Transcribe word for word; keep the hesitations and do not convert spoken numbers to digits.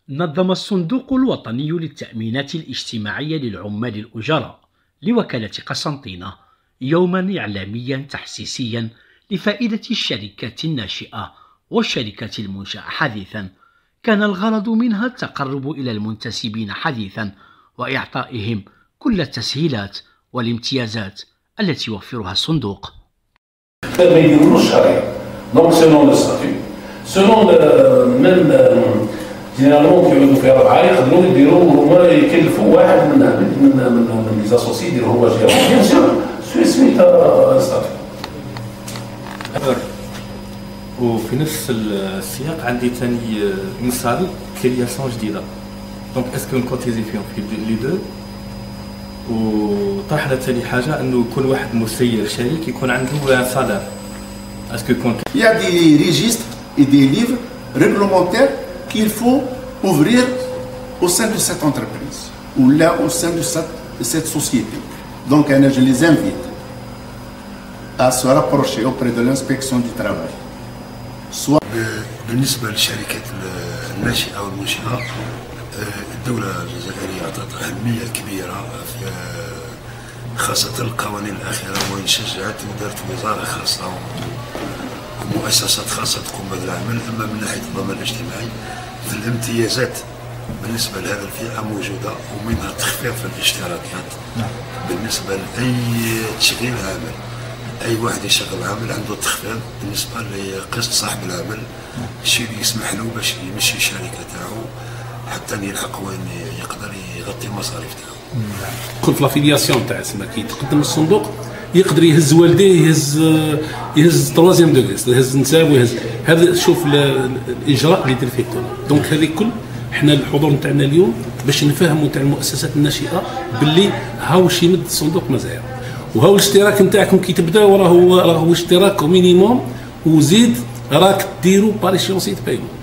نظم الصندوق الوطني للتأمينات الاجتماعية للعمال الأجراء لوكالة قسنطينة يوما إعلاميا تحسيسيا لفائدة الشركات الناشئة والشركات المنشأة حديثا، كان الغرض منها التقرب إلى المنتسبين حديثا وإعطائهم كل التسهيلات والامتيازات التي يوفرها الصندوق. ما يديروش شهريا دونك سيلون لو ستاتيو سيلون ميم جينيرالمون كيعودوا في ربعه يقدروا يديروا هما يكلفوا واحد من من من من لي زاسوسي يدير هو جيرون بيان سور سوي سميتها ستاتيو. وفي نفس السياق عندي ثاني مثال كرياسيون جديده، دونك اسكو نكوتيزي فيهم في لي دو. وطرحنا ثاني حاجه انه يكون واحد مسير شريك يكون عنده سالير. اسكو يكون Il y a des registres et des livres réglementaires qu'il faut ouvrir au sein de cette entreprise ou là au sein de cette, de cette société. Donc je les invite à se rapprocher auprès de l'inspection du travail. Soit بالنسبة للشركات الناشئة والمنشئة، الدولة الجزائرية أعطت أهمية كبيرة في خاصة القوانين الأخيرة، وإن شجعت ودارت وزارة خاصة ومؤسسات خاصة تقوم بهذا العمل. أما من ناحية الضمان الاجتماعي فالامتيازات بالنسبة لهذه الفئة موجودة، ومنها تخفيض في الاشتراكات بالنسبة لأي تشغيل عامل. أي واحد يشغل عامل عنده تخفيض بالنسبة لقسط صاحب العمل، الشيء اللي يسمح له باش يمشي الشركة تاعو حتى يلحق وين يقدر يغطي المصاريف تاعو. كل في لافيلياسيون تاع سما كي يتقدم الصندوق يقدر يهز والديه، يهز يهز تروازيام دوغري، يهز نساب ويهز هذا. شوف الاجراء اللي يدير فيه كل دونك هذه كل حنا الحضور نتاعنا اليوم باش نفهموا تاع المؤسسات الناشئه باللي هاو شي يمد الصندوق مزايا، وهاو الاشتراك نتاعكم كي تبداو راهو راهو اشتراك مينيموم، وزيد راك ديروا باريشيونسي تباينوا.